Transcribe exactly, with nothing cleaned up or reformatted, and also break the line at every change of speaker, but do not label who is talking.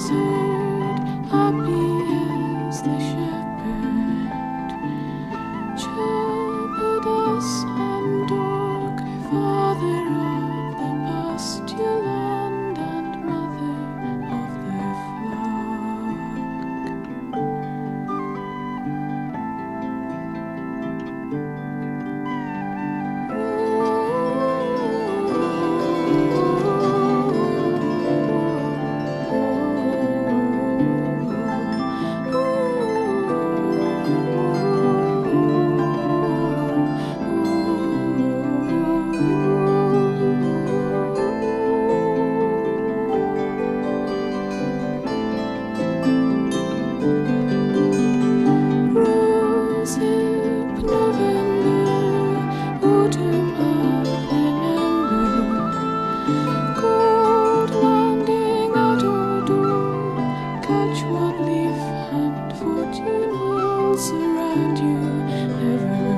herd, happy as the shepherd. Shepherdess and dog, father of the pastureland and mother of the flock. Rosehip November, autumn of remember, cold landing at our door, catch one leaf and fortune will surround you, ever